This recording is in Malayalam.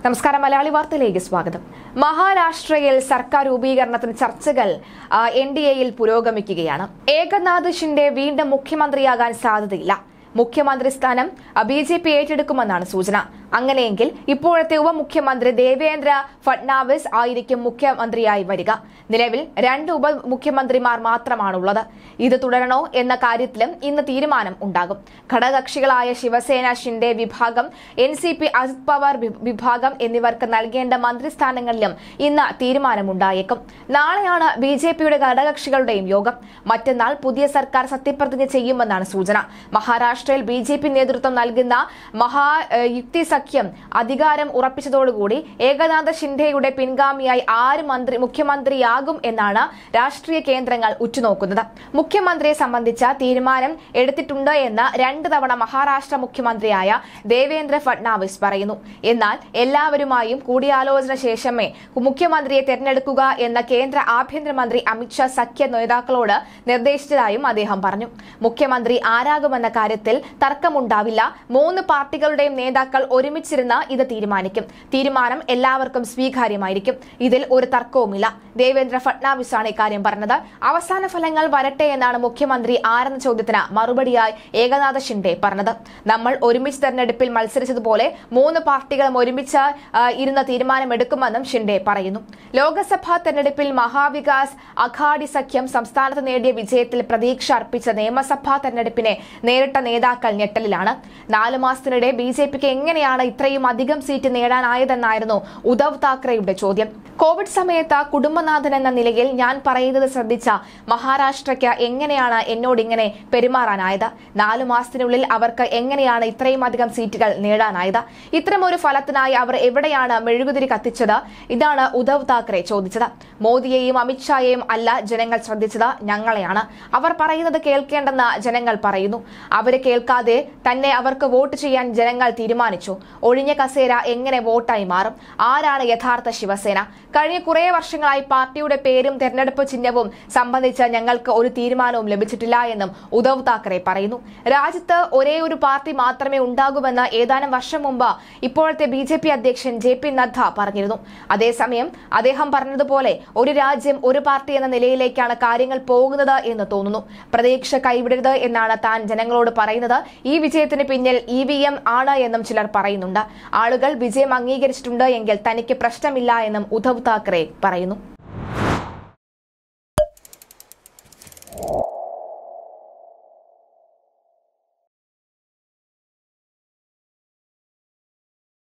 നമസ്കാരം. മലയാളി വാർത്തയിലേക്ക് സ്വാഗതം. മഹാരാഷ്ട്രയിൽ സർക്കാർ രൂപീകരണത്തിന് ചർച്ചകൾ എൻഡിഎയിൽ പുരോഗമിക്കുകയാണ്. ഏകനാഥ് ഷിൻഡെ വീണ്ടും മുഖ്യമന്ത്രിയാകാൻ സാധ്യതയില്ല. മുഖ്യമന്ത്രി സ്ഥാനം ബിജെപി ഏറ്റെടുക്കുമെന്നാണ് സൂചന. അങ്ങനെയെങ്കിൽ ഇപ്പോഴത്തെ ഉപമുഖ്യമന്ത്രി ദേവേന്ദ്ര ഫഡ്നാവിസ് ആയിരിക്കും മുഖ്യമന്ത്രിയായി വരിക. നിലവിൽ 2 ഉപമുഖ്യമന്ത്രിമാർ മാത്രമാണുള്ളത്. ഇത് തുടരണോ എന്ന കാര്യത്തിലും ഇന്ന് തീരുമാനം ഉണ്ടാകും. ഘടകകക്ഷികളായ ശിവസേന ഷിൻഡെ വിഭാഗം, NCP അജിത് പവാർ വിഭാഗം എന്നിവർക്ക് നൽകേണ്ട മന്ത്രിസ്ഥാനങ്ങളിലും ഇന്ന് തീരുമാനമുണ്ടായേക്കും. നാളെയാണ് ബിജെപിയുടെ ഘടകകക്ഷികളുടെയും യോഗം. മറ്റന്നാൾ പുതിയ സർക്കാർ സത്യപ്രതിജ്ഞ ചെയ്യുമെന്നാണ് സൂചന. മഹാരാഷ്ട്രയിൽ ബിജെപി നേതൃത്വം നൽകുന്ന മഹായുക്തി സഖ്യം അധികാരം ഉറപ്പിച്ചതോടുകൂടി ഏകനാഥ് ഷിൻഡെയുടെ പിൻഗാമിയായി ആര് മുഖ്യമന്ത്രിയാകും എന്നാണ് രാഷ്ട്രീയ കേന്ദ്രങ്ങൾ ഉറ്റുനോക്കുന്നത്. മുഖ്യമന്ത്രിയെ സംബന്ധിച്ച തീരുമാനം എടുത്തിട്ടുണ്ട് എന്ന് 2 തവണ മഹാരാഷ്ട്ര മുഖ്യമന്ത്രിയായ ദേവേന്ദ്ര ഫഡ്നാവിസ് പറയുന്നു. എന്നാൽ എല്ലാവരുമായും കൂടിയാലോചന ശേഷമേ മുഖ്യമന്ത്രിയെ തെരഞ്ഞെടുക്കുക എന്ന കേന്ദ്ര ആഭ്യന്തരമന്ത്രി അമിത്ഷാ സഖ്യ നേതാക്കളോട് നിർദ്ദേശിച്ചതായും അദ്ദേഹം പറഞ്ഞു. മുഖ്യമന്ത്രി ആരാകുമെന്ന കാര്യത്തിൽ തർക്കമുണ്ടാവില്ല. 3 പാർട്ടികളുടെയും നേതാക്കൾ ഒരുമിച്ചിരുന്ന് ഇത് തീരുമാനിക്കും. തീരുമാനം എല്ലാവർക്കും സ്വീകാര്യമായിരിക്കും. ഇതിൽ ഒരു തർക്കവുമില്ല. ദേവേന്ദ്ര ഫഡ്നാവിസ് ആണ് ഇക്കാര്യം പറഞ്ഞത്. അവസാന ഫലങ്ങൾ വരട്ടെ എന്നാണ് മുഖ്യമന്ത്രി ആരെന്ന ചോദ്യത്തിന് മറുപടിയായി ഏകനാഥ് ഷിൻഡെ പറഞ്ഞത്. നമ്മൾ ഒരുമിച്ച് തെരഞ്ഞെടുപ്പിൽ മത്സരിച്ചതുപോലെ 3 പാർട്ടികളും ഒരുമിച്ച് ഇരുന്ന് തീരുമാനമെടുക്കുമെന്നും ഷിൻഡെ പറയുന്നു. ലോക്സഭാ തെരഞ്ഞെടുപ്പിൽ മഹാവികാസ് അഘാഡി സഖ്യം സംസ്ഥാനത്ത് നേടിയ വിജയത്തിൽ പ്രതീക്ഷ അർപ്പിച്ച നിയമസഭാ തെരഞ്ഞെടുപ്പിനെ നേരിട്ട നേതാക്കൾ ഞെട്ടലിലാണ്. 4 മാസത്തിനിടെ ബിജെപിക്ക് എങ്ങനെയാണ് ഇത്രയും അധികം സീറ്റ് നേടാനായതെന്നായിരുന്നു ഉദ്ധവ് താക്കറെയുടെ ചോദ്യം. കോവിഡ് സമയത്ത് കുടുംബനാഥൻ എന്ന നിലയിൽ ഞാൻ പറയുന്നത് ശ്രദ്ധിച്ച മഹാരാഷ്ട്രയ്ക്ക് എങ്ങനെയാണ് എന്നോടിങ്ങനെ പെരുമാറാനായത്? 4 മാസത്തിനുള്ളിൽ അവർക്ക് എങ്ങനെയാണ് ഇത്രയും അധികം സീറ്റുകൾ നേടാനായത്? ഇത്തരമൊരു ഫലത്തിനായി അവർ എവിടെയാണ് മെഴുകുതിരി കത്തിച്ചത്? ഇതാണ് ഉദ്ധവ് താക്കറെ ചോദിച്ചത്. മോദിയെയും അമിത്ഷായെയും അല്ല ജനങ്ങൾ ശ്രദ്ധിച്ചത്, ഞങ്ങളെയാണ്. അവർ പറയുന്നത് കേൾക്കേണ്ടെന്ന് ജനങ്ങൾ പറയുന്നു. അവരെ കേൾക്കാതെ തന്നെ അവർക്ക് വോട്ട് ചെയ്യാൻ ജനങ്ങൾ തീരുമാനിച്ചു. ഒഴിഞ്ഞ കസേര എങ്ങനെ വോട്ടായി മാറും? ആരാണ് യഥാർത്ഥ ശിവസേന? കഴിഞ്ഞ കുറേ വർഷങ്ങളായി പാർട്ടിയുടെ പേരും തെരഞ്ഞെടുപ്പ് ചിഹ്നവും സംബന്ധിച്ച് ഞങ്ങൾക്ക് ഒരു തീരുമാനവും ലഭിച്ചിട്ടില്ല എന്നും ഉദ്ധവ് താക്കറെ പറയുന്നു. രാജ്യത്ത് ഒരേ ഒരു പാർട്ടി മാത്രമേ ഉണ്ടാകൂവെന്ന് ഏതാനും വർഷം മുമ്പ് ഇപ്പോഴത്തെ ബിജെപി അധ്യക്ഷൻ JP നദ്ദ പറഞ്ഞിരുന്നു. അതേസമയം അദ്ദേഹം പറഞ്ഞതുപോലെ ഒരു രാജ്യം ഒരു പാർട്ടി എന്ന നിലയിലേക്കാണ് കാര്യങ്ങൾ പോകുന്നത് എന്ന് തോന്നുന്നു. പ്രതീക്ഷ കൈവിടരുത് എന്നാണ് താൻ ജനങ്ങളോട് പറയുന്നത്. ഈ വിജയത്തിന് പിന്നിൽ EVM ആണ് എന്നും ചിലർ പറയുന്നുണ്ട്. ആളുകൾ വിജയം അംഗീകരിച്ചിട്ടുണ്ട് എങ്കിൽ തനിക്ക് പ്രശ്നമില്ല എന്നും ഉദ്ധവ് താക്കറെ പറയുന്നു.